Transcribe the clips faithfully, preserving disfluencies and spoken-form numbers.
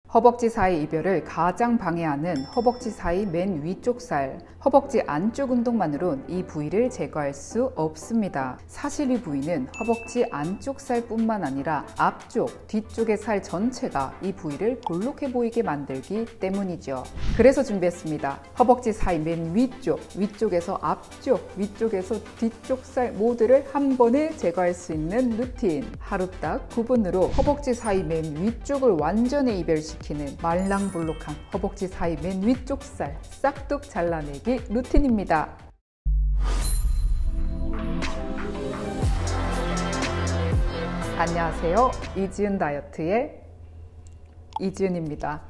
허벅지 사이 이별을 가장 방해하는 허벅지 사이 맨 위쪽 살, 허벅지 안쪽 운동만으론 이 부위를 제거할 수 없습니다. 사실 이 부위는 허벅지 안쪽 살뿐만 아니라 앞쪽, 뒤쪽의 살 전체가 이 부위를 볼록해 보이게 만들기 때문이죠. 그래서 준비했습니다. 허벅지 사이 맨 위쪽, 위쪽에서 앞쪽, 위쪽에서 뒤쪽 살 모두를 한 번에 제거할 수 있는 루틴. 하루 딱 구 분으로 허벅지 사이 맨 위쪽을 완전히 이별시키는 말랑볼록한 허벅지 사이 맨 위쪽 살 싹둑 잘라내기 루틴입니다. 안녕하세요. 이지은 다이어트의 이지은입니다.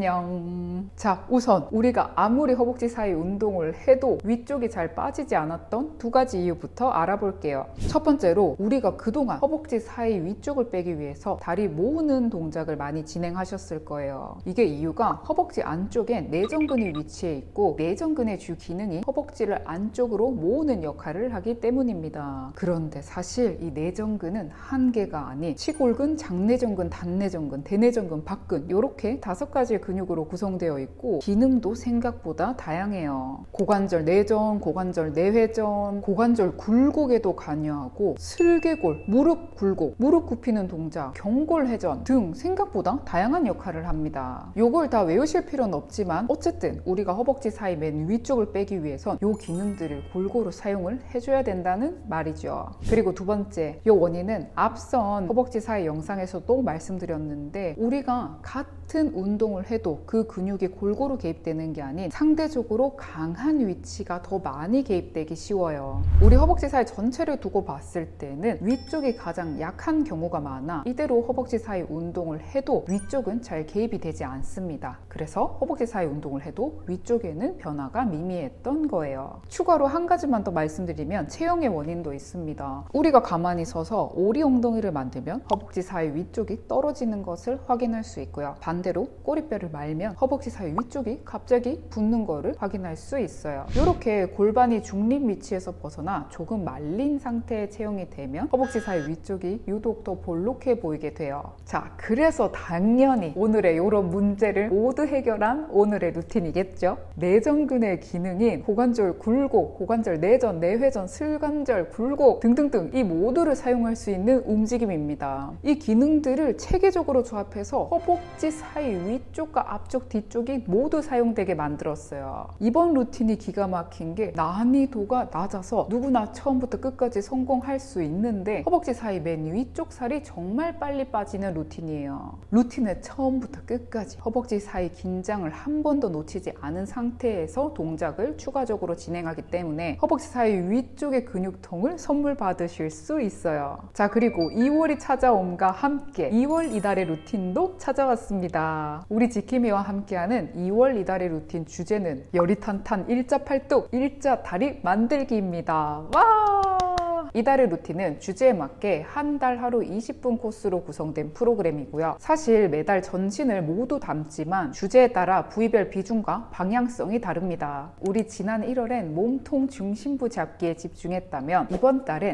안녕. 자, 우선 우리가 아무리 허벅지 사이 운동을 해도 위쪽이 잘 빠지지 않았던 두 가지 이유부터 알아볼게요. 첫 번째로 우리가 그동안 허벅지 사이 위쪽을 빼기 위해서 다리 모으는 동작을 많이 진행하셨을 거예요. 이게 이유가 허벅지 안쪽에 내전근이 위치해 있고 내전근의 주 기능이 허벅지를 안쪽으로 모으는 역할을 하기 때문입니다. 그런데 사실 이 내전근은 한 개가 아닌 치골근, 장내전근, 단내전근, 대내전근, 박근 이렇게 다섯 가지 근육으로 구성되어 있고 기능도 생각보다 다양해요. 고관절 내전, 고관절 내회전, 고관절 굴곡에도 관여하고 슬개골, 무릎 굴곡, 무릎 굽히는 동작, 경골회전 등 생각보다 다양한 역할을 합니다. 요걸 다 외우실 필요는 없지만 어쨌든 우리가 허벅지 사이 맨 위쪽을 빼기 위해선 요 기능들을 골고루 사용을 해줘야 된다는 말이죠. 그리고 두 번째, 요 원인은 앞선 허벅지 사이 영상에서도 말씀드렸는데 우리가 같은 운동을 해도 그 근육이 골고루 개입되는 게 아닌 상대적으로 강한 위치가 더 많이 개입되기 쉬워요. 우리 허벅지 사이 전체를 두고 봤을 때는 위쪽이 가장 약한 경우가 많아 이대로 허벅지 사이 운동을 해도 위쪽은 잘 개입이 되지 않습니다. 그래서 허벅지 사이 운동을 해도 위쪽에는 변화가 미미했던 거예요. 추가로 한 가지만 더 말씀드리면 체형의 원인도 있습니다. 우리가 가만히 서서 오리 엉덩이를 만들면 허벅지 사이 위쪽이 떨어지는 것을 확인할 수 있고요. 반대로 꼬리뼈를 말면 허벅지 사이 위쪽이 갑자기 붙는 거를 확인할 수 있어요. 이렇게 골반이 중립 위치에서 벗어나 조금 말린 상태의 체형이 되면 허벅지 사이 위쪽이 유독 더 볼록해 보이게 돼요. 자, 그래서 당연히 오늘의 이런 문제를 모두 해결한 오늘의 루틴이겠죠. 내전근의 기능인 고관절 굴곡, 고관절 내전, 내회전, 슬관절 굴곡 등등등 이 모두를 사용할 수 있는 움직임입니다. 이 기능들을 체계적으로 조합해서 허벅지 사이 위쪽과 앞쪽, 뒤쪽이 모두 사용되게 만들었어요. 이번 루틴이 기가 막힌 게 난이도가 낮아서 누구나 처음부터 끝까지 성공할 수 있는데 허벅지 사이 맨 위쪽 살이 정말 빨리 빠지는 루틴이에요. 루틴을 처음부터 끝까지 허벅지 사이 긴장을 한 번도 놓치지 않은 상태에서 동작을 추가적으로 진행하기 때문에 허벅지 사이 위쪽의 근육통을 선물 받으실 수 있어요. 자, 그리고 이월이 찾아옴과 함께 이월 이달의 루틴도 찾아왔습니다. 우리 지킴이와 함께하는 이월 이달의 루틴 주제는 열이탄탄 일자팔뚝 일자 다리 만들기입니다. 와! 이달의 루틴은 주제에 맞게 한 달 하루 이십 분 코스로 구성된 프로그램이고요. 사실 매달 전신을 모두 담지만 주제에 따라 부위별 비중과 방향성이 다릅니다. 우리 지난 일월엔 몸통 중심부 잡기에 집중했다면 이번 달엔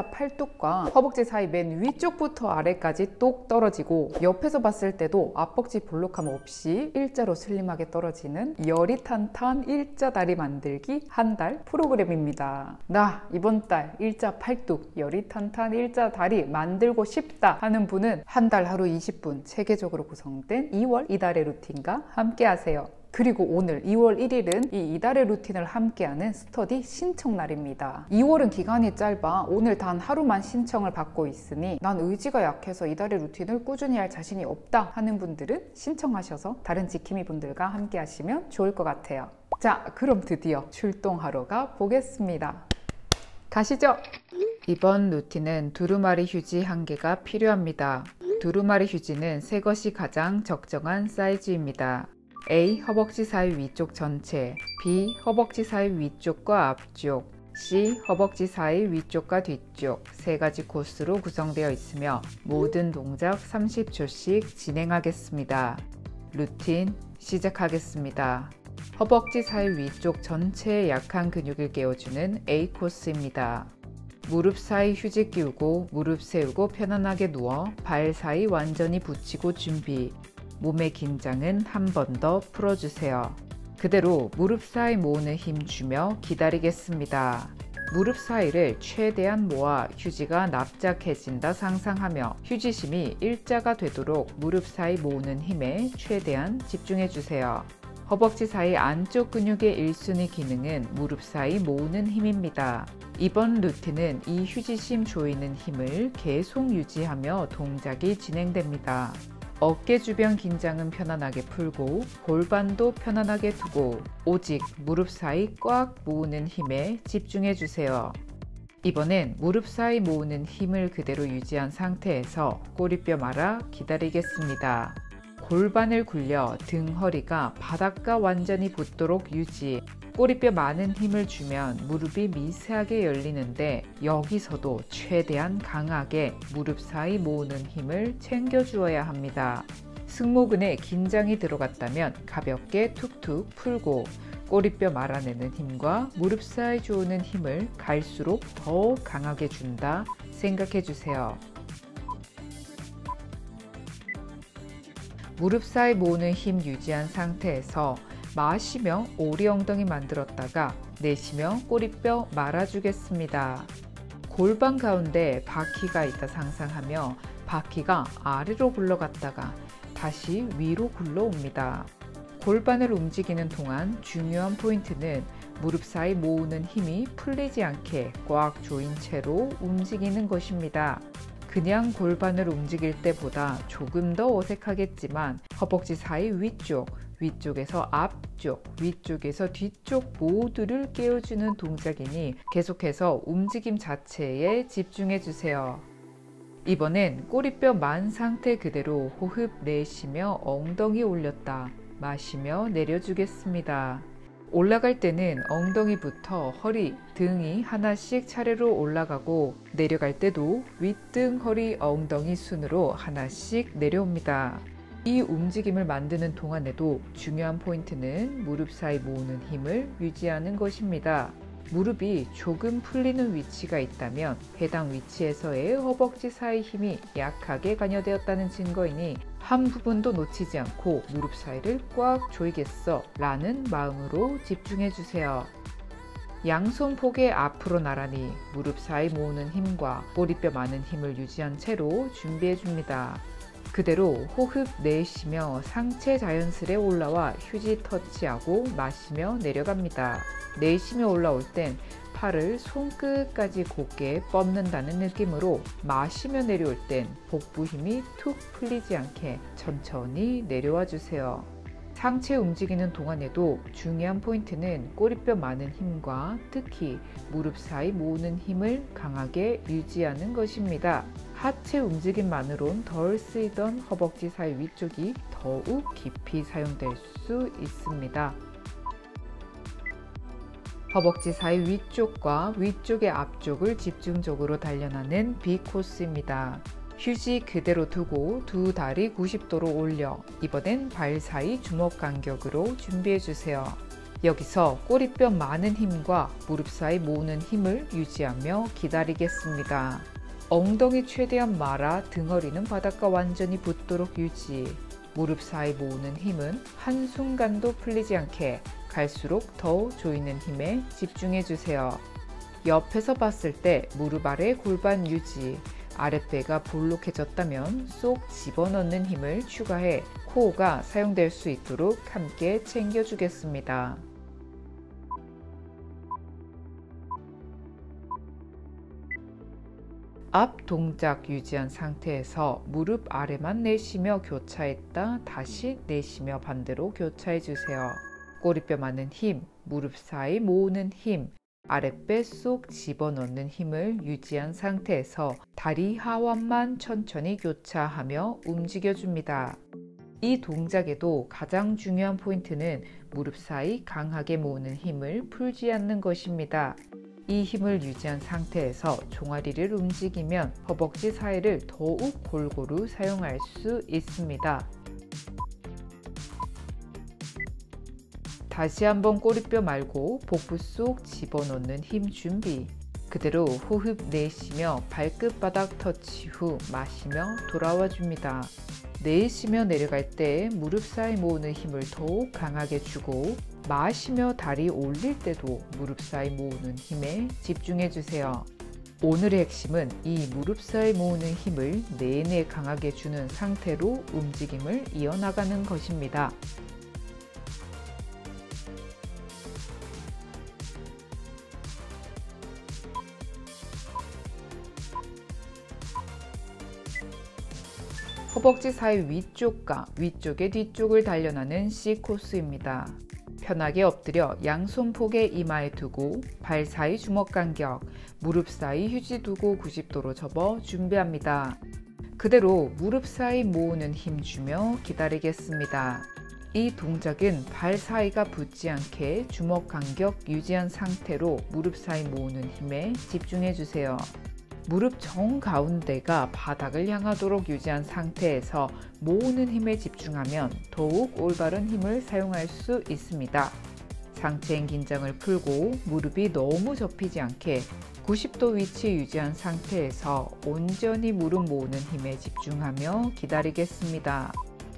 일자팔뚝과 허벅지 사이 맨 위쪽부터 아래까지 똑 떨어지고 옆에서 봤을 때도 앞벅지 볼록함 없이 일자로 슬림하게 떨어지는 열이탄탄 일자다리 만들기 한 달 프로그램입니다. 나 이번 달 일자팔뚝 열이탄탄 일자다리 만들고 싶다 하는 분은 한 달 하루 이십 분 체계적으로 구성된 이월 이달의 루틴과 함께 하세요. 그리고 오늘 이월 일일은 이 이달의 루틴을 함께하는 스터디 신청 날입니다. 이월은 기간이 짧아 오늘 단 하루만 신청을 받고 있으니 난 의지가 약해서 이달의 루틴을 꾸준히 할 자신이 없다 하는 분들은 신청하셔서 다른 지킴이 분들과 함께 하시면 좋을 것 같아요. 자, 그럼 드디어 출동하러 가 보겠습니다. 가시죠. 이번 루틴은 두루마리 휴지 한 개가 필요합니다. 두루마리 휴지는 새 것이 가장 적정한 사이즈입니다. A. 허벅지 사이 위쪽 전체, B. 허벅지 사이 위쪽과 앞쪽, C. 허벅지 사이 위쪽과 뒤쪽 세 가지 코스로 구성되어 있으며 모든 동작 삼십 초씩 진행하겠습니다. 루틴 시작하겠습니다. 허벅지 사이 위쪽 전체의 약한 근육을 깨워주는 A 코스입니다. 무릎 사이 휴지 끼우고 무릎 세우고 편안하게 누워 발 사이 완전히 붙이고 준비. 몸의 긴장은 한 번 더 풀어주세요. 그대로 무릎 사이 모으는 힘 주며 기다리겠습니다. 무릎 사이를 최대한 모아 휴지가 납작해진다 상상하며 휴지심이 일자가 되도록 무릎 사이 모으는 힘에 최대한 집중해주세요. 허벅지 사이 안쪽 근육의 일 순위 기능은 무릎 사이 모으는 힘입니다. 이번 루틴은 이 휴지심 조이는 힘을 계속 유지하며 동작이 진행됩니다. 어깨 주변 긴장은 편안하게 풀고 골반도 편안하게 두고 오직 무릎 사이 꽉 모으는 힘에 집중해 주세요. 이번엔 무릎 사이 모으는 힘을 그대로 유지한 상태에서 꼬리뼈 말아 기다리겠습니다. 골반을 굴려 등 허리가 바닥과 완전히 붙도록 유지. 꼬리뼈 많은 힘을 주면 무릎이 미세하게 열리는데 여기서도 최대한 강하게 무릎 사이 모으는 힘을 챙겨 주어야 합니다. 승모근에 긴장이 들어갔다면 가볍게 툭툭 풀고 꼬리뼈 말아내는 힘과 무릎 사이 조이는 힘을 갈수록 더 강하게 준다 생각해 주세요. 무릎 사이 모으는 힘 유지한 상태에서 마시며 오리 엉덩이 만들었다가 내쉬며 꼬리뼈 말아주겠습니다. 골반 가운데 바퀴가 있다 상상하며 바퀴가 아래로 굴러갔다가 다시 위로 굴러옵니다. 골반을 움직이는 동안 중요한 포인트는 무릎 사이 모으는 힘이 풀리지 않게 꽉 조인 채로 움직이는 것입니다. 그냥 골반을 움직일 때보다 조금 더 어색하겠지만 허벅지 사이 위쪽, 위쪽에서 앞쪽, 위쪽에서 뒤쪽 모두를 깨워주는 동작이니 계속해서 움직임 자체에 집중해 주세요. 이번엔 꼬리뼈 만 상태 그대로 호흡 내쉬며 엉덩이 올렸다 마시며 내려주겠습니다. 올라갈 때는 엉덩이부터 허리, 등이 하나씩 차례로 올라가고 내려갈 때도 윗등, 허리, 엉덩이 순으로 하나씩 내려옵니다. 이 움직임을 만드는 동안에도 중요한 포인트는 무릎 사이 모으는 힘을 유지하는 것입니다. 무릎이 조금 풀리는 위치가 있다면 해당 위치에서의 허벅지 사이 힘이 약하게 관여되었다는 증거이니 한 부분도 놓치지 않고 무릎 사이를 꽉 조이겠어 라는 마음으로 집중해 주세요. 양손 폭에 앞으로 나란히 무릎 사이 모으는 힘과 꼬리뼈 많은 힘을 유지한 채로 준비해 줍니다. 그대로 호흡 내쉬며 상체 자연스레 올라와 휴지 터치하고 마시며 내려갑니다. 내쉬며 올라올 땐 팔을 손끝까지 곧게 뻗는다는 느낌으로 마시며 내려올 땐 복부 힘이 툭 풀리지 않게 천천히 내려와 주세요. 상체 움직이는 동안에도 중요한 포인트는 꼬리뼈 많은 힘과 특히 무릎 사이 모으는 힘을 강하게 유지하는 것입니다. 하체 움직임만으론 덜 쓰이던 허벅지 사이 위쪽이 더욱 깊이 사용될 수 있습니다. 허벅지 사이 위쪽과 위쪽의 앞쪽을 집중적으로 단련하는 B 코스입니다. 휴지 그대로 두고 두 다리 구십 도로 올려 이번엔 발 사이 주먹 간격으로 준비해 주세요. 여기서 꼬리뼈 많은 힘과 무릎 사이 모으는 힘을 유지하며 기다리겠습니다. 엉덩이 최대한 말아 등허리는 바닥과 완전히 붙도록 유지. 무릎 사이 모으는 힘은 한순간도 풀리지 않게 갈수록 더 조이는 힘에 집중해 주세요. 옆에서 봤을 때 무릎 아래 골반 유지. 아랫배가 볼록해졌다면 쏙 집어넣는 힘을 추가해 코어가 사용될 수 있도록 함께 챙겨주겠습니다. 앞 동작 유지한 상태에서 무릎 아래만 내쉬며 교차했다 다시 내쉬며 반대로 교차해 주세요. 꼬리뼈 많은 힘, 무릎 사이 모으는 힘, 아랫배 쏙 집어넣는 힘을 유지한 상태에서 다리 하완만 천천히 교차하며 움직여줍니다. 이 동작에도 가장 중요한 포인트는 무릎 사이 강하게 모으는 힘을 풀지 않는 것입니다. 이 힘을 유지한 상태에서 종아리를 움직이면 허벅지 사이를 더욱 골고루 사용할 수 있습니다. 다시 한번 꼬리뼈 말고 복부 쏙 집어넣는 힘 준비. 그대로 호흡 내쉬며 발끝바닥 터치 후 마시며 돌아와 줍니다. 내쉬며 내려갈 때 무릎 사이 모으는 힘을 더욱 강하게 주고, 마시며 다리 올릴 때도 무릎 사이 모으는 힘에 집중해 주세요. 오늘의 핵심은 이 무릎 사이 모으는 힘을 내내 강하게 주는 상태로 움직임을 이어나가는 것입니다. 허벅지 사이 위쪽과 위쪽의 뒤쪽을 단련하는 C 코스입니다. 편하게 엎드려 양손 폭에 이마에 두고 발 사이 주먹 간격, 무릎 사이 휴지 두고 구십 도로 접어 준비합니다. 그대로 무릎 사이 모으는 힘 주며 기다리겠습니다. 이 동작은 발 사이가 붙지 않게 주먹 간격 유지한 상태로 무릎 사이 모으는 힘에 집중해 주세요. 무릎 정가운데가 바닥을 향하도록 유지한 상태에서 모으는 힘에 집중하면 더욱 올바른 힘을 사용할 수 있습니다. 상체의 긴장을 풀고 무릎이 너무 접히지 않게 구십 도 위치 유지한 상태에서 온전히 무릎 모으는 힘에 집중하며 기다리겠습니다.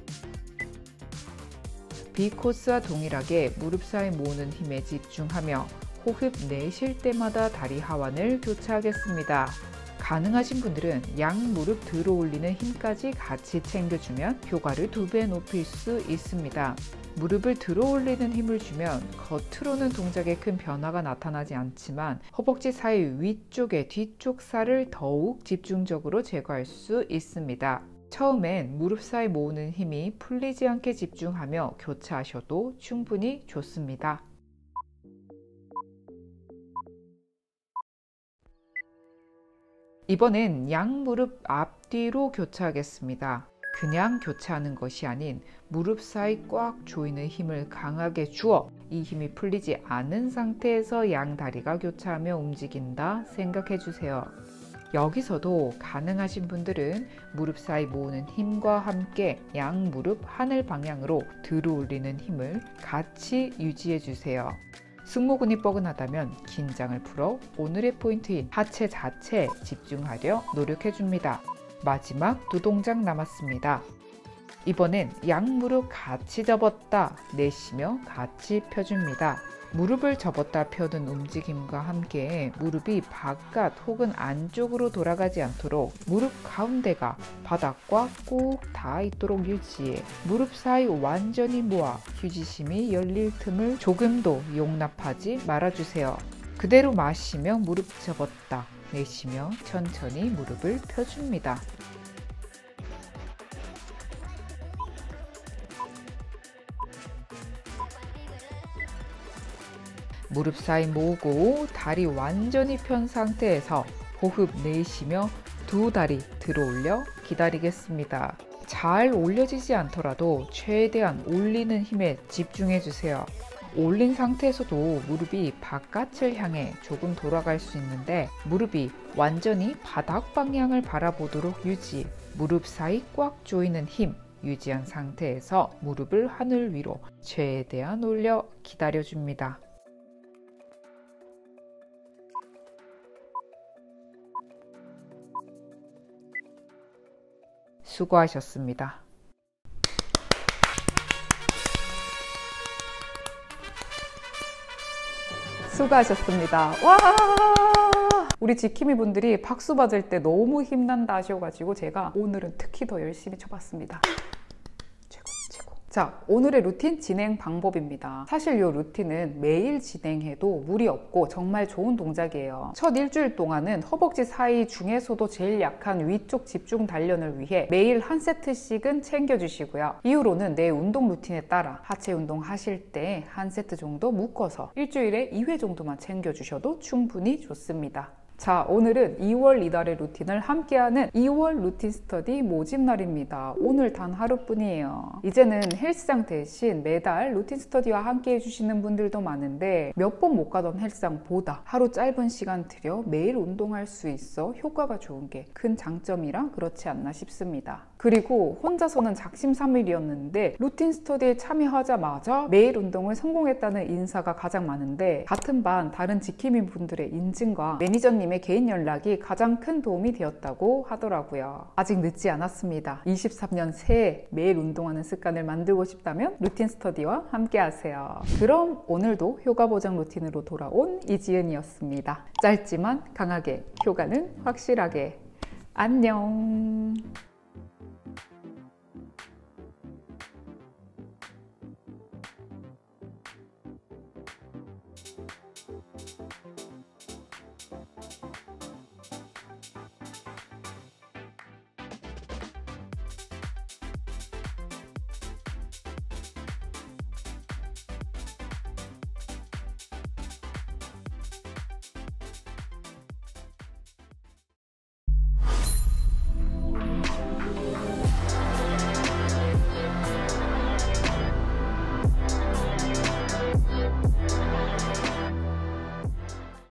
B 코스와 동일하게 무릎 사이 모으는 힘에 집중하며 호흡 내쉴 때마다 다리 하완을 교차하겠습니다. 가능하신 분들은 양 무릎 들어 올리는 힘까지 같이 챙겨주면 효과를 두 배 높일 수 있습니다. 무릎을 들어 올리는 힘을 주면 겉으로는 동작에 큰 변화가 나타나지 않지만 허벅지 사이 위쪽의 뒤쪽 살을 더욱 집중적으로 제거할 수 있습니다. 처음엔 무릎 사이 모으는 힘이 풀리지 않게 집중하며 교차하셔도 충분히 좋습니다. 이번엔 양 무릎 앞뒤로 교차하겠습니다. 그냥 교차하는 것이 아닌 무릎 사이 꽉 조이는 힘을 강하게 주어 이 힘이 풀리지 않은 상태에서 양 다리가 교차하며 움직인다 생각해 주세요. 여기서도 가능하신 분들은 무릎 사이 모으는 힘과 함께 양 무릎 하늘 방향으로 들어 올리는 힘을 같이 유지해 주세요. 승모근이 뻐근하다면 긴장을 풀어 오늘의 포인트인 하체 자체에 집중하려 노력해 줍니다. 마지막 두 동작 남았습니다. 이번엔 양 무릎 같이 접었다 내쉬며 같이 펴줍니다. 무릎을 접었다 펴는 움직임과 함께 무릎이 바깥 혹은 안쪽으로 돌아가지 않도록 무릎 가운데가 바닥과 꼭 닿아 있도록 유지해 무릎 사이 완전히 모아 휴지심이 열릴 틈을 조금도 용납하지 말아주세요. 그대로 마시며 무릎 접었다 내쉬며 천천히 무릎을 펴줍니다. 무릎 사이 모으고 다리 완전히 편 상태에서 호흡 내쉬며 두 다리 들어 올려 기다리겠습니다. 잘 올려지지 않더라도 최대한 올리는 힘에 집중해 주세요. 올린 상태에서도 무릎이 바깥을 향해 조금 돌아갈 수 있는데 무릎이 완전히 바닥 방향을 바라보도록 유지, 무릎 사이 꽉 조이는 힘 유지한 상태에서 무릎을 하늘 위로 최대한 올려 기다려줍니다. 수고하셨습니다. 수고하셨습니다. 와! 우리 지킴이 분들이 박수 받을 때 너무 힘난다 하셔가지고 제가 오늘은 특히 더 열심히 쳐봤습니다. 최고, 최고. 자, 오늘의 루틴 진행 방법입니다. 사실 이 루틴은 매일 진행해도 무리 없고 정말 좋은 동작이에요. 첫 일주일 동안은 허벅지 사이 중에서도 제일 약한 위쪽 집중 단련을 위해 매일 한 세트씩은 챙겨주시고요. 이후로는 내 운동 루틴에 따라 하체 운동 하실 때 한 세트 정도 묶어서 일주일에 이 회 정도만 챙겨주셔도 충분히 좋습니다. 자, 오늘은 이월 이달의 루틴을 함께하는 이월 루틴 스터디 모집날입니다. 오늘 단 하루뿐이에요. 이제는 헬스장 대신 매달 루틴 스터디와 함께 해주시는 분들도 많은데 몇 번 못 가던 헬스장보다 하루 짧은 시간 들여 매일 운동할 수 있어 효과가 좋은 게 큰 장점이라 그렇지 않나 싶습니다. 그리고 혼자서는 작심삼일이었는데 루틴 스터디에 참여하자마자 매일 운동을 성공했다는 인사가 가장 많은데, 같은 반 다른 지킴이 분들의 인증과 매니저님의 개인 연락이 가장 큰 도움이 되었다고 하더라고요. 아직 늦지 않았습니다. 이십삼 년 새해 매일 운동하는 습관을 만들고 싶다면 루틴 스터디와 함께 하세요. 그럼 오늘도 효과 보장 루틴으로 돌아온 이지은이었습니다. 짧지만 강하게, 효과는 확실하게. 안녕.